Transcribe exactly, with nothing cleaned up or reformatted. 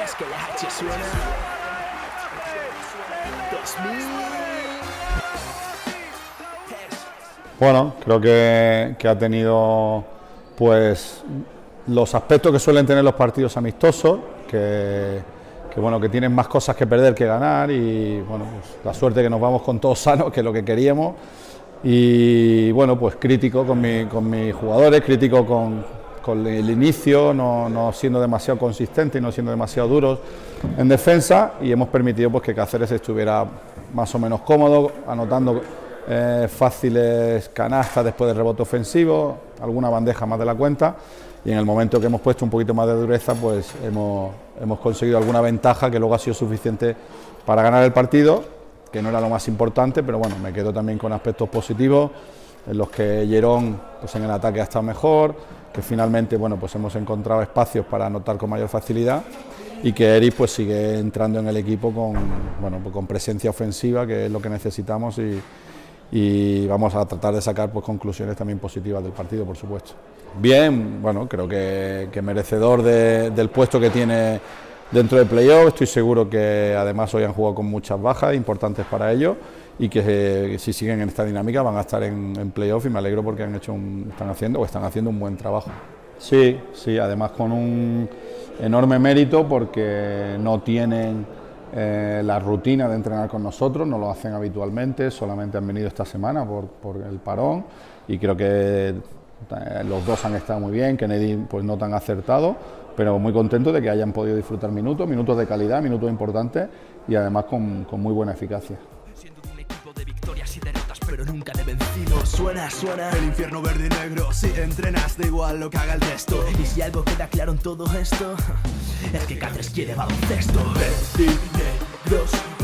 Es que la H suena dos mil. Bueno, creo que, que ha tenido pues los aspectos que suelen tener los partidos amistosos, que, que bueno, que tienen más cosas que perder que ganar, y bueno, pues la suerte que nos vamos con todos sanos, que es lo que queríamos, y bueno, pues crítico con, mi, con mis jugadores, crítico con, con el inicio, no, no siendo demasiado consistente y no siendo demasiado duros en defensa, y hemos permitido pues que Cáceres estuviera más o menos cómodo, anotando Eh, fáciles canastas después del rebote ofensivo, alguna bandeja más de la cuenta, y en el momento que hemos puesto un poquito más de dureza, pues hemos, hemos conseguido alguna ventaja que luego ha sido suficiente para ganar el partido, que no era lo más importante, pero bueno, me quedo también con aspectos positivos, en los que Llerón pues en el ataque ha estado mejor, que finalmente bueno, pues hemos encontrado espacios para anotar con mayor facilidad, y que Eric pues sigue entrando en el equipo con, bueno, pues con presencia ofensiva, que es lo que necesitamos, y y vamos a tratar de sacar pues conclusiones también positivas del partido, por supuesto. Bien, bueno, creo que, que merecedor de, del puesto que tiene dentro del playoff. Estoy seguro que además hoy han jugado con muchas bajas importantes para ellos, y que, que si siguen en esta dinámica van a estar en, en playoff, y me alegro porque han hecho un, están haciendo o están haciendo un buen trabajo. Sí, sí, además con un enorme mérito, porque no tienen Eh, la rutina de entrenar con nosotros, no lo hacen habitualmente, solamente han venido esta semana por, por el parón, y creo que eh, los dos han estado muy bien. Kennedy pues no tan acertado, pero muy contento de que hayan podido disfrutar minutos, minutos de calidad, minutos importantes, y además con, con muy buena eficacia. Pero nunca de vencido. Suena, suena el infierno verde y negro. Si entrenas, da igual lo que haga el resto. Y si algo queda claro en todo esto, es que Cáceres quiere baloncesto. Verde y negros.